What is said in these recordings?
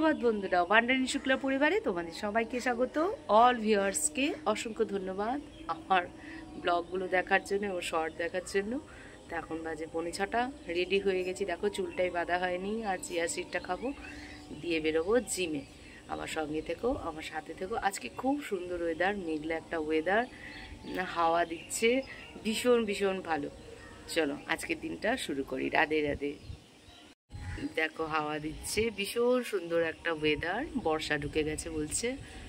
সুপ্রভাত বন্ধুরা, ভান্ডারিনী শুক্লা পরিবারে তোমাদের সবাইকে স্বাগত। অল ভিউয়ার্সকে অসংখ্য ধন্যবাদ আমার ব্লগগুলো দেখার জন্য ও শর্ট দেখার জন্য। তো এখন বাজে 6:45, রেডি হয়ে গেছি। দেখো চুলটাই বাঁধা হয়নি, আর চিয়া সিডটা খাবো, দিয়ে বেরোবো জিমে। আমার সঙ্গে থেকো, আমার সাথে থেকো। আজকে খুব সুন্দর ওয়েদার, মেঘলা একটা ওয়েদার, হাওয়া দিচ্ছে, ভীষণ ভীষণ ভালো। চলো আজকের দিনটা শুরু করি। রাধে রাধে। দেখো হাওয়া দিচ্ছে, ভীষণ সুন্দর একটা ওয়েদার, বর্ষা ঢুকে গেছে বলছে।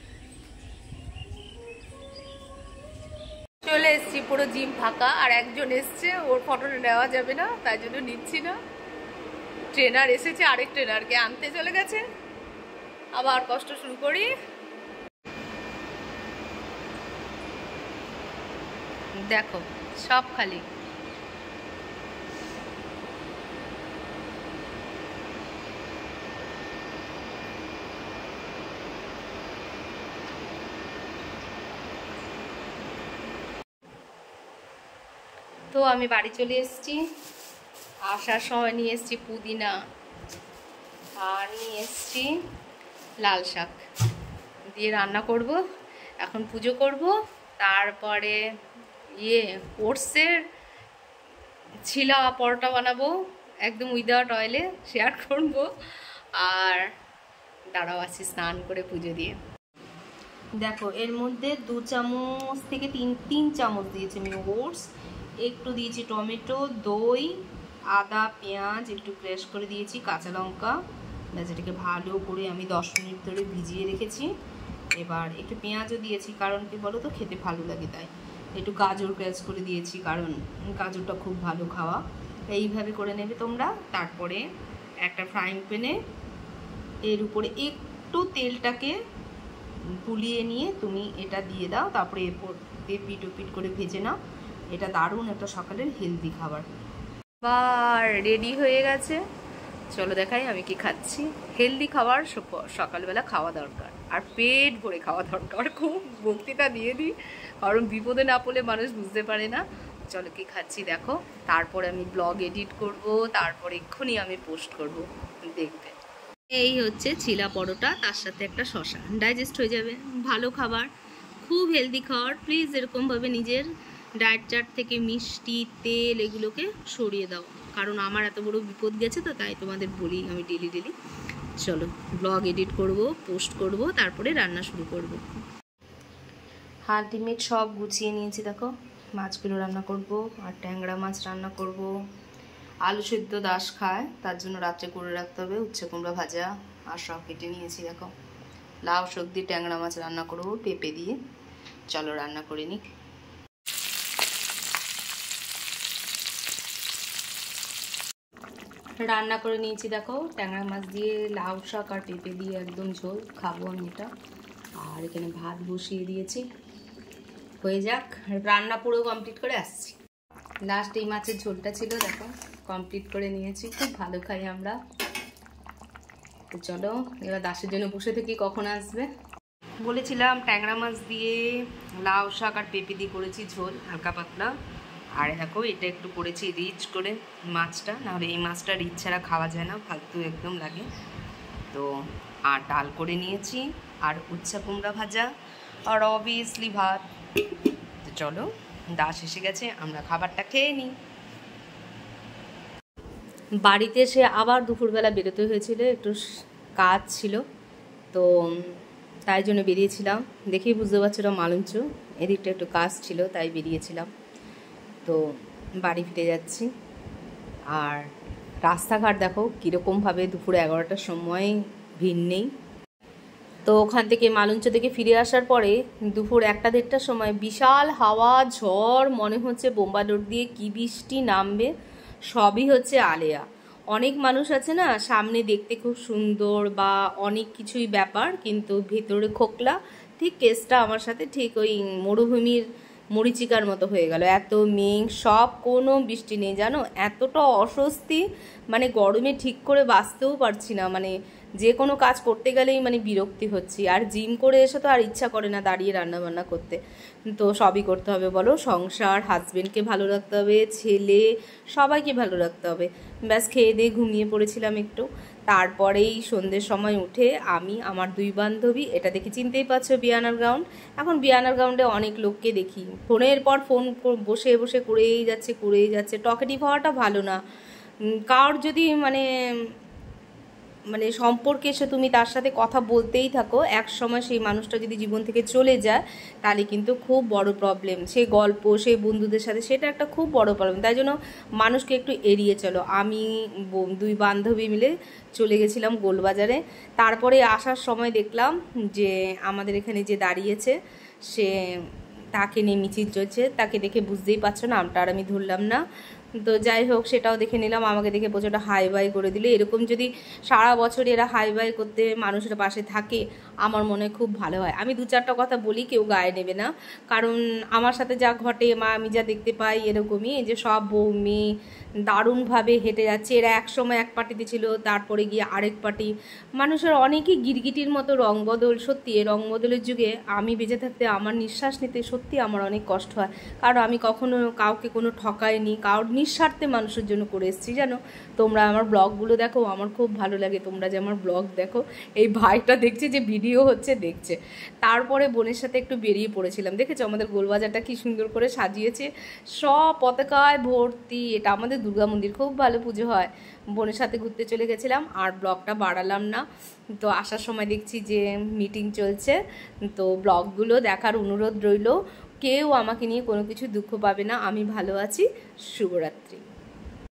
চলে এসছি, পুরো জিম ফাঁকা, আর একজন এসছে, ওর ফটোটা নেওয়া যাবে না তাই জন্য নিচ্ছি না। ট্রেনার এসেছে, আরেক ট্রেনারকে আনতে চলে গেছে। আবার কষ্ট শুরু করি। দেখো সব খালি। তো আমি বাড়ি চলে এসেছি। আসার সময় নিয়ে এসেছি পুদিনা, আর নিয়ে এসেছি লাল শাক দিয়ে রান্না করব। এখন পুজো করব, তারপরে ওটসের ছিলা পরোটা বানাবো, একদম উইদাউট অয়েলে শেয়ার করব। আর দাঁড়াও আছি স্নান করে পুজো দিয়ে। দেখো এর মধ্যে 2 চামচ থেকে 3 চামচ দিয়েছি আমি ওটস, একটু দিয়েছি টমেটো, দই, আদা, পেঁয়াজ একটু ক্র্যাশ করে দিয়েছি, কাঁচা লঙ্কা, যেটাকে ভালো করে আমি 10 মিনিট ধরে ভিজিয়ে রেখেছি। এবার একটু পেঁয়াজও দিয়েছি, কারণ কি বলো তো, খেতে ভালো লাগে তাই। একটু গাজর ক্র্যাশ করে দিয়েছি, কারণ গাজরটা খুব ভালো খাওয়া। এইভাবে করে নেবে তোমরা। তারপরে একটা ফ্রাইং প্যানে এর উপরে একটু তেলটাকে গুলিয়ে নিয়ে তুমি এটা দিয়ে দাও, তারপরে এরপর পিট ও পিট করে ভেজে নাও। এটা দারুণ একটা সকালের হেলদি খাবার। আর রেডি হয়ে গেছে, চলো দেখাই আমি কি খাচ্ছি। হেলদি খাবার সকালবেলা খাওয়া দরকার, আর পেট ভরে খাওয়া দরকার। খুব বক্তৃতা দিয়ে দিই, কারণ বিপদে না পড়লে মানুষ বুঝতে পারে না। চলো কি খাচ্ছি দেখো, তারপরে আমি ব্লগ এডিট করব, তারপরে এক্ষুনি আমি পোস্ট করব, দেখবে। এই হচ্ছে ছিলা পরোটা, তার সাথে একটা শসা, ডাইজেস্ট হয়ে যাবে। ভালো খাবার, খুব হেলদি খাবার। প্লিজ এরকমভাবে নিজের ডায়েট চার্ট থেকে মিষ্টি, তেল এগুলোকে সরিয়ে দাও, কারণ আমার এত বড় বিপদ গেছে, তো তাই তোমাদের বলি আমি ডেলি। চলো ব্লগ এডিট করব, পোস্ট করব, তারপরে রান্না শুরু করব। আলটিমেট সব গুছিয়ে নিয়েছি। দেখো মাছগুলো রান্না করব, আর ট্যাংরা মাছ রান্না করব। আলু সেদ্ধ দাস খায়, তার জন্য রাত্রে করে রাখতে হবে। উচ্ছে কুমড়া ভাজা আর সব কেটে নিয়েছি। দেখো লাউ সবজি ট্যাংরা মাছ রান্না করব পেঁপে দিয়ে। চলো রান্না করে নিই। রান্না করে নিয়েছি, দেখো ট্যাংরা মাছ দিয়ে লাউ শাক আর পেঁপে দিয়ে একদম ঝোল খাবো আমি এটা। আর এখানে ভাত বসিয়ে দিয়েছি, হয়ে যাক। রান্না পুরো কমপ্লিট করে আসছি। লাস্ট এই মাছের ঝোলটা ছিল, দেখো কমপ্লিট করে নিয়েছি। খুব ভালো খাই আমরা। তো চলো এবার দাসের জন্য বসে থেকে কখন আসবে। বলেছিলাম ট্যাংরা মাছ দিয়ে লাউ শাক আর পেঁপে দিয়ে করেছি ঝোল, হালকা পাতলা। আর দেখো এটা একটু করেছি রিচ করে মাছটা, নাহলে এই মাছটা রিচ ছাড়া খাওয়া যায় না, ফালতু একদম লাগে। তো আর ডাল করে নিয়েছি, আর উচ্ছা কুমড়া ভাজা, আর অবভিয়াসলি ভাত। তো চলো দাস এসে গেছে, আমরা খাবারটা খেয়ে নিই। বাড়িতে এসে আবার দুপুরবেলা বেরোতে হয়েছিল, একটু কাজ ছিল, তো তাই জন্য বেরিয়েছিলাম। দেখেই বুঝতে পারছিল মালঞ্চ, এদিকটা একটু কাজ ছিল তাই বেরিয়েছিলাম। তো বাড়ি ফিরে যাচ্ছি। আর রাস্তাঘাট দেখো কীরকমভাবে দুপুর 11টার সময় ভিড় নেই। তো ওখান থেকে মালঞ্চ থেকে ফিরে আসার পরে দুপুর 1-1:30টার সময় বিশাল হাওয়া ঝড়, মনে হচ্ছে বোম্বাডোর দিয়ে কি বৃষ্টি নামবে। সবই হচ্ছে আলেয়া। অনেক মানুষ আছে না, সামনে দেখতে খুব সুন্দর বা অনেক কিছুই ব্যাপার, কিন্তু ভেতরে খোকলা। ঠিক কেসটা আমার সাথে ঠিক ওই মরুভূমির মরিচিকার মতো হয়ে গেল। এত মেঘ, সব কোনো বৃষ্টি নেই জানো। এতটা অস্বস্তি, মানে গরমে ঠিক করে বাঁচতেও পারছি না। মানে যে কোনো কাজ করতে গেলেই মানে বিরক্তি হচ্ছি। আর জিম করে এসে তো আর ইচ্ছা করে না দাঁড়িয়ে রান্নাবান্না করতে। তো সবই করতে হবে বলো, সংসার, হাজবেন্ডকে ভালো রাখতে হবে, ছেলে, সবাইকে ভালো রাখতে হবে। ব্যাস খেয়ে দিয়ে ঘুমিয়ে পড়েছিলাম একটু, তারপরেই সন্ধ্যের সময় উঠে আমি আমার 2 বান্ধবী, এটা দেখে চিনতেই পারছো বিয়ানার গ্রাউন্ড। এখন বিয়ানার গ্রাউন্ডে অনেক লোককে দেখি ফোনের পর ফোন বসে বসে করেই যাচ্ছে। টকেটিভ হওয়াটা ভালো না। কার যদি মানে সম্পর্কে এসে তুমি তার সাথে কথা বলতেই থাকো, এক সময় সেই মানুষটা যদি জীবন থেকে চলে যায় তাহলে কিন্তু খুব বড় প্রবলেম। সেই গল্প সেই বন্ধুদের সাথে সেটা একটা খুব বড় প্রবলেম। তাই জন্য মানুষকে একটু এড়িয়ে চলো। আমি 2 বান্ধবী মিলে চলে গেছিলাম গোলবাজারে। তারপরে আসার সময় দেখলাম যে আমাদের এখানে যে দাঁড়িয়েছে সে, তাকে নিয়ে মিছিল চলছে। তাকে দেখে বুঝতেই পারছো, নামটা আর আমি ধরলাম না। তো যাই হোক, সেটাও দেখে নিলাম। আমাকে দেখে প্রচুরটা হাই বাই করে দিলে। এরকম যদি সারা বছর এরা হাই বাই করতে মানুষের পাশে থাকে আমার মনে খুব ভালো হয়। আমি 2-4টা কথা বলি, কেউ গায়ে নেবে না, কারণ আমার সাথে যা ঘটে আমি যা দেখতে পাই এরকমই, যে সব বউ মেয়ে দারুণভাবে হেঁটে যাচ্ছে। এরা এক সময় এক পার্টিতে ছিল, তারপরে গিয়ে আরেক পার্টি। মানুষের অনেকই গিরগিটির মতো রং বদল। সত্যি এই রং বদলের যুগে আমি বেঁচে থাকতে আমার নিঃশ্বাস নিতে সত্যি আমার অনেক কষ্ট হয়, কারণ আমি কখনো কাউকে কোনো ঠকাইনি, কারোর নিঃস্বার্থে মানুষের জন্য করে এসেছি। জানো, তোমরা আমার ব্লগগুলো দেখো, আমার খুব ভালো লাগে তোমরা যে আমার ব্লগ দেখো। এই ভাইটা দেখছে যে ভিডিও হচ্ছে, দেখছে। তারপরে বোনের সাথে একটু বেরিয়ে পড়েছিলাম। দেখেছো আমাদের গোলবাজারটা কি সুন্দর করে সাজিয়েছে, সব পতাকায় ভর্তি। এটা আমাদের দুর্গা মন্দির, খুব ভালো পুজো হয়। বোনের সাথে ঘুরতে চলে গেছিলাম, আর ব্লগটা বাড়ালাম না। তো আসার সময় দেখছি যে মিটিং চলছে, তো ব্লগগুলো দেখার অনুরোধ রইল। কেউ আমাকে নিয়ে কোনো কিছু দুঃখ পাবে না, আমি ভালো আছি। শুভরাত্রি।